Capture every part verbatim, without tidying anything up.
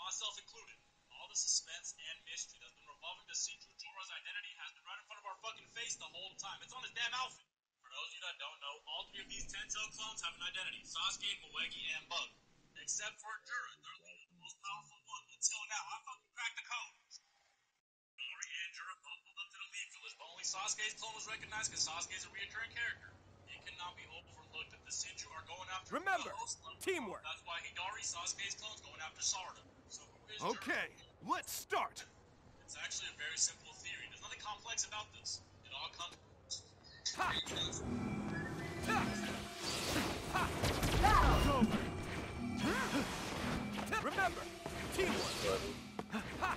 myself included. All the suspense and mystery that's been revolving to Shinju Jora's identity has been right in front of our fucking face the whole time. It's on his damn outfit. For those of you that don't know, all three of these Tensou clones have an identity. Sasuke, Moegi, and Bug. Except for Jura, they're the most powerful one. Until now, I fucking cracked the code. Nori and Jura both pulled up to the lead village, but only Sasuke's clone was recognized because Sasuke's a reoccurring character. It cannot be overlooked that the Shinju are going after Remember, teamwork. That's why Hidari, Sasuke's clone's going after Sarada. So who is Okay, Jura? let's start. It's actually a very simple theory. There's nothing complex about this. It all comes. Ha! Ha! Ha! It's over. Remember, teamwork. Ha!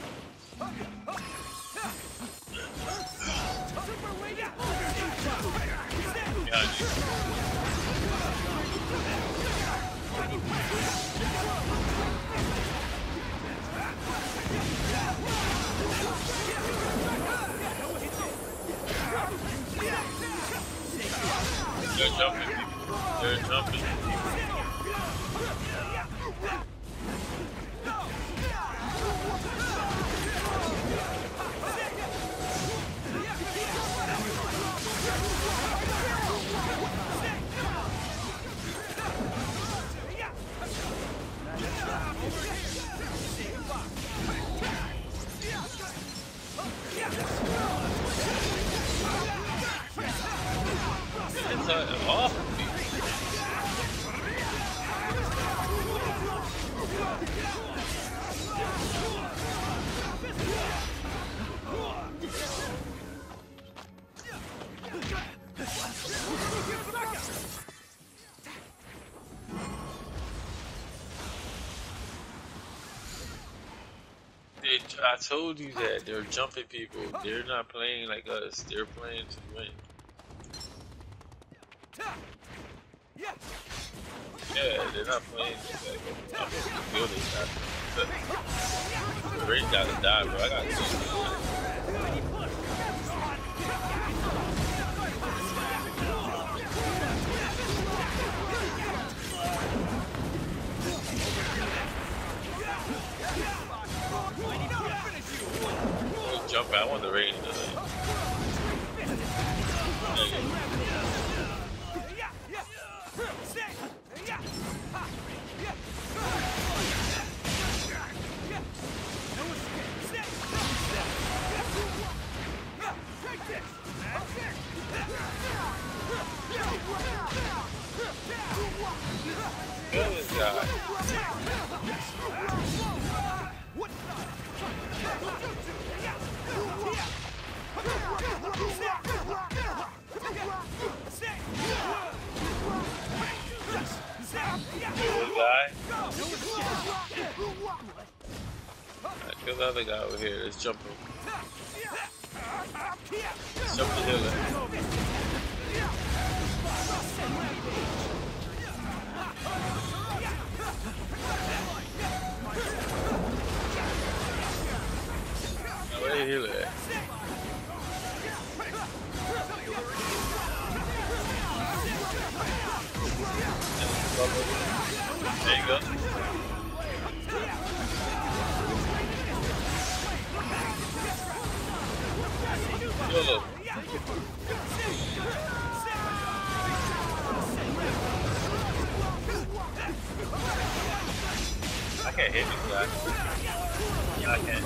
Super weighted. They're jumping people. They're jumping people. It's uh, off. They, I told you that they're jumping people. They're not playing like us. They're playing to win. Yeah, they're not playing like I'm just building that. The race gotta die, bro. I gotta do it. Jump out, I want the rain. Good guy. Good guy. Alright, kill the other guy over here. Let's jump him. Let's jump the hill. Where the hill at? There you go. YOLO. I can't hit this guy. Yeah, I can.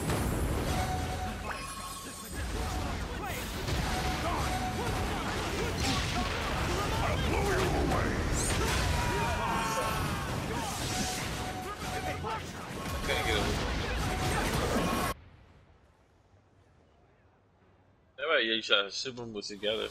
Gonna get over. Alright, yeah, you should super move together.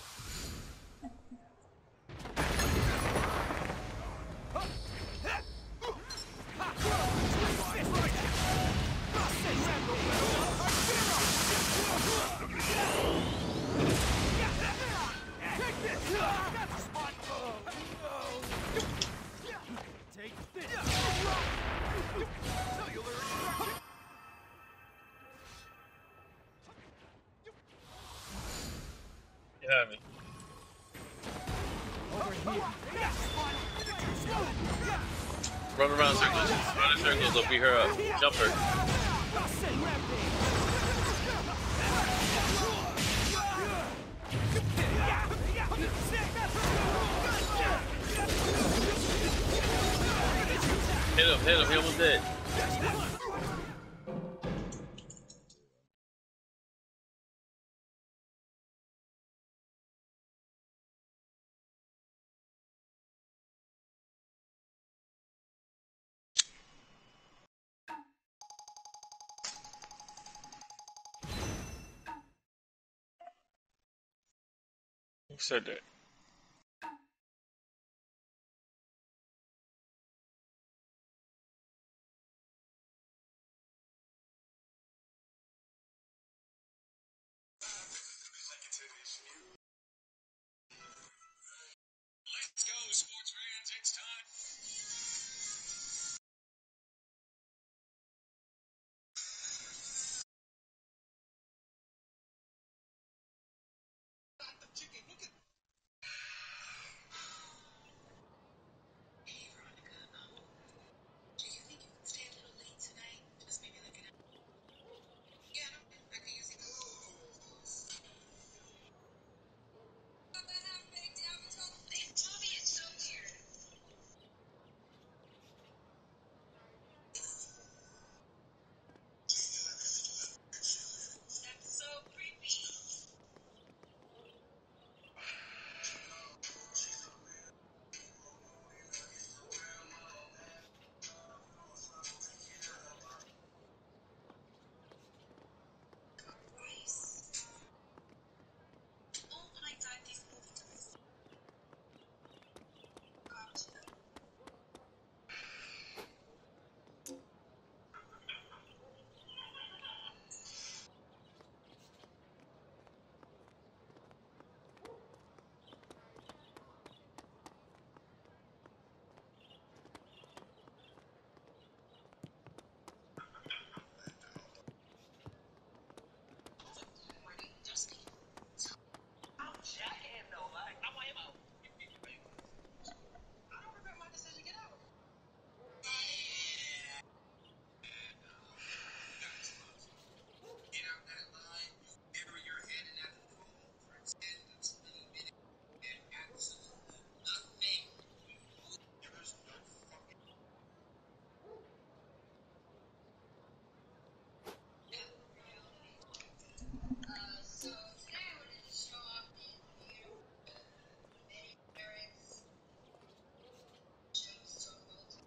You have me. around circles. Run in circles. I'll beat her up. Jump her. Hit him, hit him, he almost dead. Who said that? Let's go, sports fans. It's time. Chicken, look at. Hey, Veronica. Um, do you think you can stay a little late tonight? Just maybe like an hour. Yeah, no, I could use it. Toby, it's so weird. That's so creepy. Rice. Oh my God, these movie tickets. Gotcha. Ready, Dusty. I'm jacking though, like I'm way out. I don't regret my decision. Get out. Get out that line. Bury your head in that hole. Pretend it's really been and absolutely nothing. There's no fucking. Yeah, reality. Uh, so today I wanted to show off these beautiful mini lyrics. Shows so well to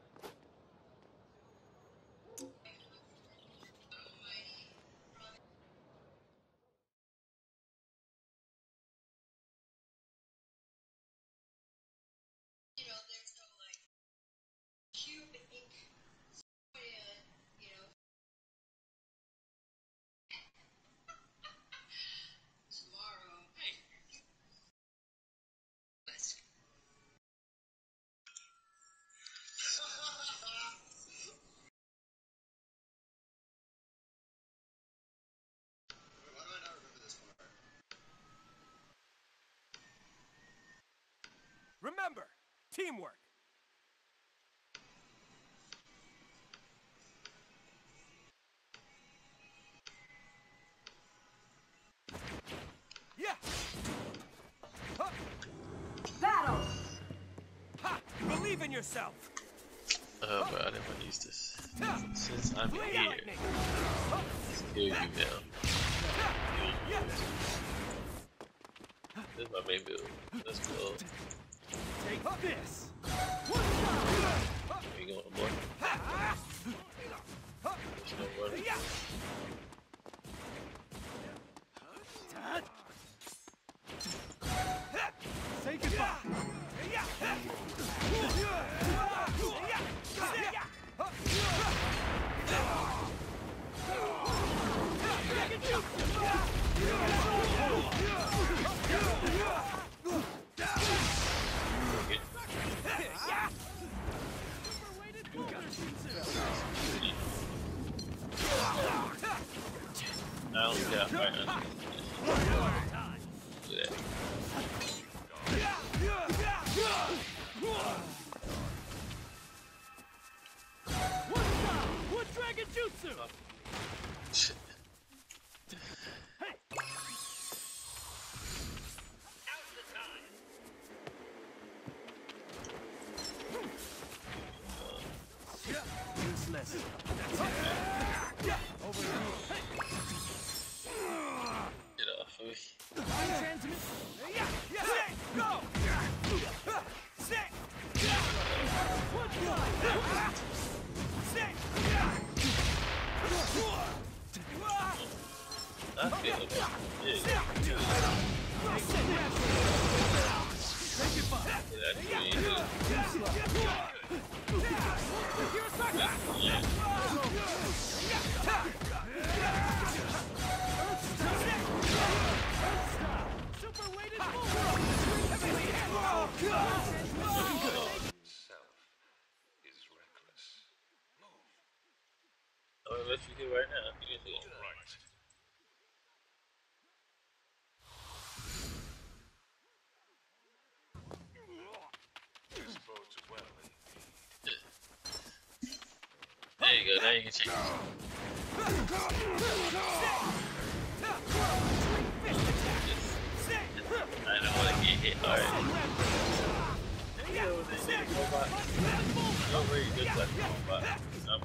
Almighty. You know, there's no like cube ink. You know, tomorrow. Hey, let's. Why do I not remember this part? Remember, teamwork. Yeah. Huh. Battle! Ha! Believe in yourself. Oh, bro, I didn't want to use this. Ha! Since I'm Blade here, lightning. Huh. let's kill you now. Yeah. This is my main build. Let's go. Take this. Where you going, boy? There's no running. Yeah. Say goodbye. I don't care. Right now. Look at that. Shit. Useless. Over here. Get off of me. Transmit. Yeah, yeah. Go. Sit. One blood. Sit. I feel it. Yeah. That's Super weighted Is reckless. Move. I'm gonna let you do right now. You can do it. Right. This bodes well indeed. There you go. Now you can change. I don't want to get hit hard. Yo, they need to go back. Yo, really good left go back. I'm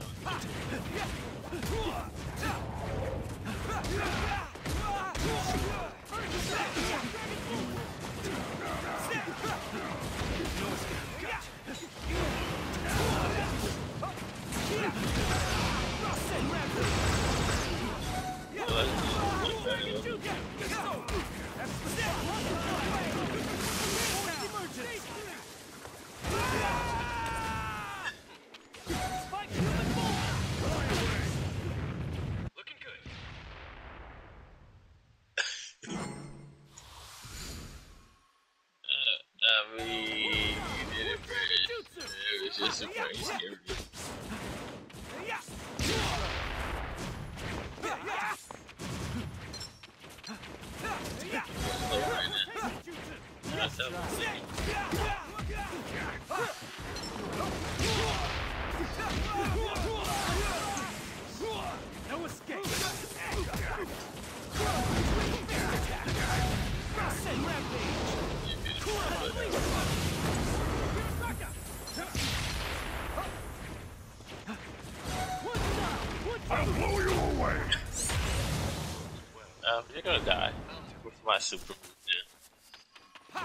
Looking good. I mean, you did it, man. It was just a very scary. Slow right now. That's how I'm thinking. no escape. You did it. I'll blow you away. Um, you're gonna die with my super move, yeah.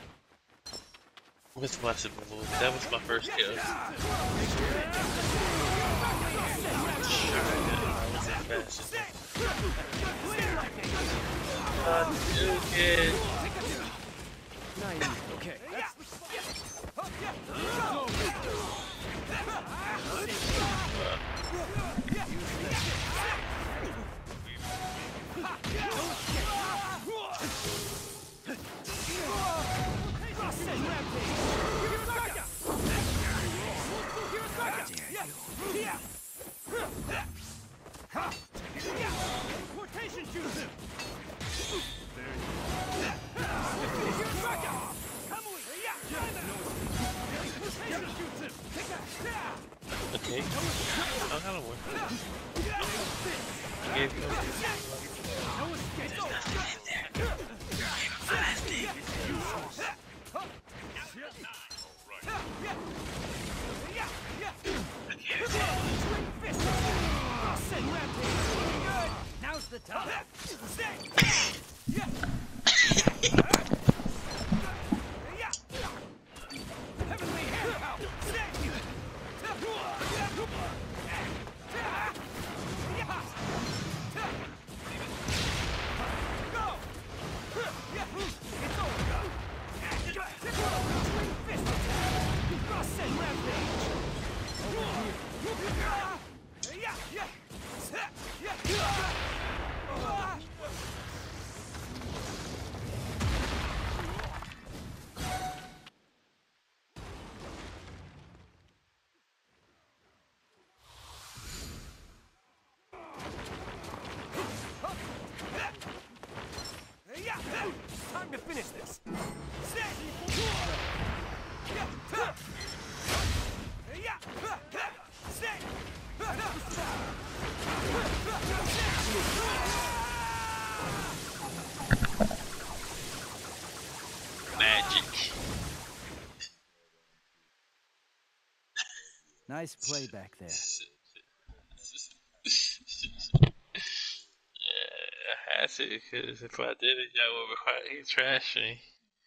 With my super move. That was my first kill. Not joking. Naive. Okay. Importation juice. Okay. How kind of work? I gave you Now's the time. Heavenly hand power. Magic. Nice play back there. Yeah, I had to, because if I did it, y'all would require you trash me.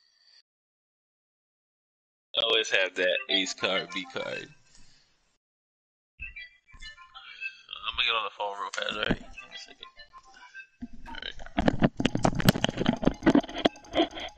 I always have that ace card, B card. I'm gonna get on the phone real fast, alright? Give me a second. Alright.